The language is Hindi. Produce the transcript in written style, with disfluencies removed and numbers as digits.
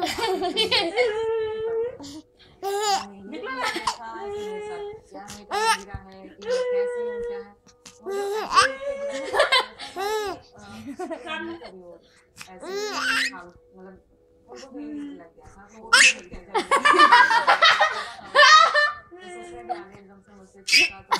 निकला ना था कि ये सब क्या है, क्या गिरा है, कि कैसे हो, क्या है, मुझे ऐसे कभी वो ऐसे हम मतलब उनको भी लग गया था, वो भी लग गया था, ससुराल में आने एकदम से मुझसे पूछा तो